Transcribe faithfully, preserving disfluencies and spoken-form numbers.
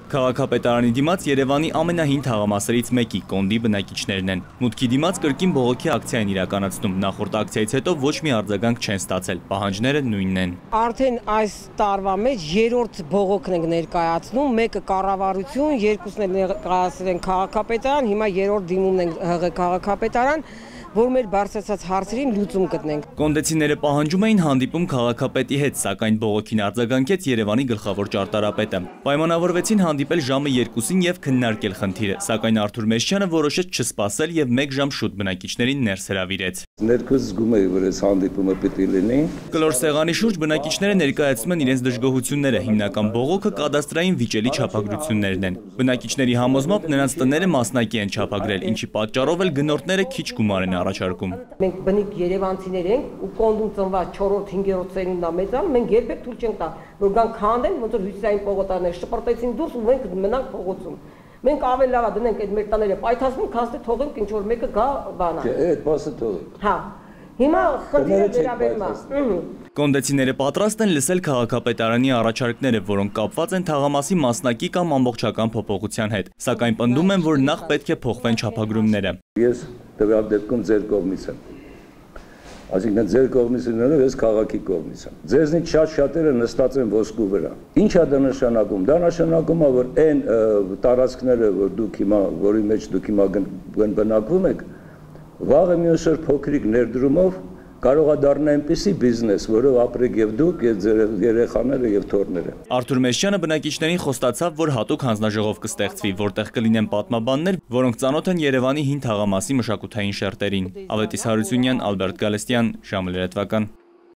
Քաղաքապետարանի դիմաց Երևանի ամենահին թաղամասերից մեկի Կոնդի բնակիչներն են։ Մուտքի դիմաց կրկին բողոքի ակցիա են իրականացնում։ Նախորդ ակցիայից հետո ոչ մի արձագանք չեն ստացել։ Պահանջները նույնն են։ Արդեն այս տարվա մեջ երրորդ բողոքն ենք ներկայացնում, մեկը կառավարություն, երկուսն էլ ներկայացրել են քաղաքապետարան, հիմա երրորդ դիմումն ենք ՀՂ քաղաքապետարան, որ մեր բարձրացած հարցերին լուծում գտնենք։ Կոնդեցիները պահանջում էին հանդիպում քաղաքապետի հետ, սակայն բողոքին արձագանքեց Երևանի գլխավոր ճարտարապետը։ Պայմանավորվեցին հանդիպել ժամը երկուսին եւ քննարկել խնդիրը, սակայն Արթուր Մեշչյանը որոշեց չսպասել եւ մեկ ժամ շուտ բնակիչներին ներս հրավիրեց։ Ներքուս զգում էի, որ այս հանդիպումը պիտի լինի։ Կլոր սեղանի շուրջ բնակիչները ներկայացնում են իրենց դժգոհությունները, հիմնական բողոքը կադաստրային վիճելի չափագրություններն են։ Բնակիչների համոզմամբ նրանց տները մասնակի են չափագրել, ինչի պատճառով էլ գնորդները քիչ գումար են առաջարկում։ Մենք բնիկ երևանցիներ ենք ու Կոնդում ծնված չորրորդ հինգերորդ ծերունդն է մեծան, մենք երբեք թույլ չենք տա, որ գան քանդեն, ոնց որ հյուսիսային պողոտաները շպրտեցին դուրս ու մենք մնանք փողոցում։ Մենք ավելի լավ է դնենք այդ մեր տները պայթացնենք, քան թե թողենք ինչ որ մեկը գա բանա։ Չէ, այդ մասը թողենք։ Հա։ Հիմա խնդիրը վերաբերում է։ Կոնդեցիները պատրաստ են լսել քաղաքապետարանի առաջարկները, որոնք կապված են թաղամասի մասնակի կամ ամբողջական փոփոխության հետ, սակայն պնդում են, որ նախ պետք է փոխվեն չափագրումները։ Ես տվյալ դեպքում ձեր կողմից եմ։ Այսինքն ձեր կողմից լինելով ես քաղաքի կողմից եմ։ Ձեզնից շատ-շատերը նստած են ոսկու վրա։ Ինչ է դա նշանակում։ Դա նշանակում է, որ այն տարածքները, որ դուք հիմա, որի մեջ դուք հիմա բնակվում եք, վաղը մյուս օր փոքրիկ ներդրումով կարող է դառնալ այնպիսի բիզնես, որով ապրեք եւ դուք, եւ ձեր երեխաները եւ թոռները։ Արթուր Մեշչյանը բնակիչներին խոստացավ, որ հատուկ հանձնաժողով կստեղծվի, որտեղ կլինեն պատմաբաններ, որոնք ծանոթ են Երևանի հին թաղամասի մշակութային շերտերին։ Ավետիս Հարությունյան, Ալբերտ Գալստյան, ժամը լրատվական։